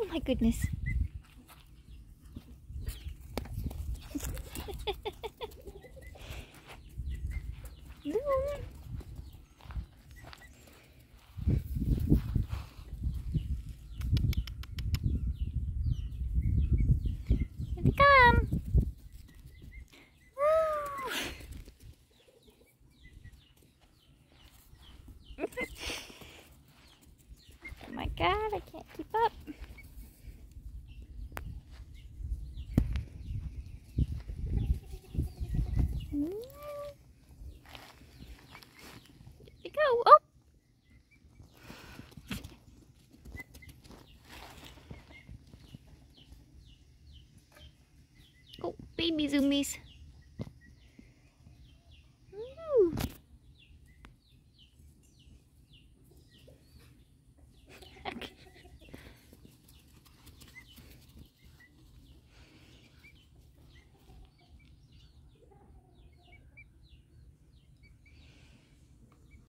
my goodness. Here they come. Woo. Oh my God, I can't keep up. There they go. Oh. Oh, baby zoomies.